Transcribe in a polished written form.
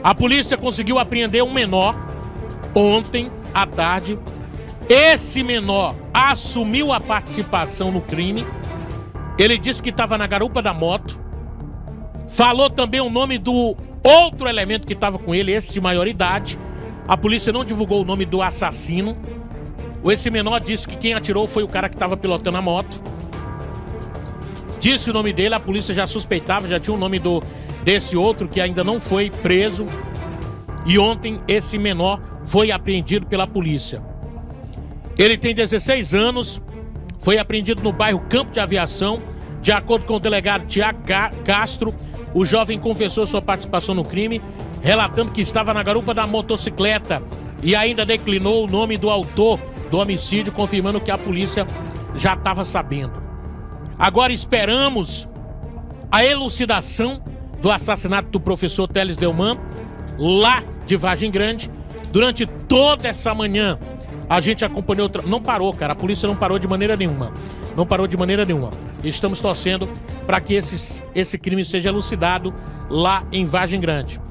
A polícia conseguiu apreender um menor ontem à tarde. Esse menor assumiu a participação no crime. Ele disse que estava na garupa da moto. Falou também o nome do outro elemento que estava com ele, esse de maior idade. A polícia não divulgou o nome do assassino. Esse menor disse que quem atirou foi o cara que estava pilotando a moto. Disse o nome dele, a polícia já suspeitava, já tinha o nome desse outro que ainda não foi preso. E ontem esse menor foi apreendido pela polícia. Ele tem 16 anos, foi apreendido no bairro Campo de Aviação. De acordo com o delegado Tiago Castro, o jovem confessou sua participação no crime, relatando que estava na garupa da motocicleta e ainda declinou o nome do autor do homicídio, confirmando que a polícia já estava sabendo. Agora esperamos a elucidação do assassinato do professor Teles Delman, lá de Vargem Grande. Durante toda essa manhã, a gente acompanhou... Não parou, cara. A polícia não parou de maneira nenhuma. Não parou de maneira nenhuma. Estamos torcendo para que esse crime seja elucidado lá em Vargem Grande.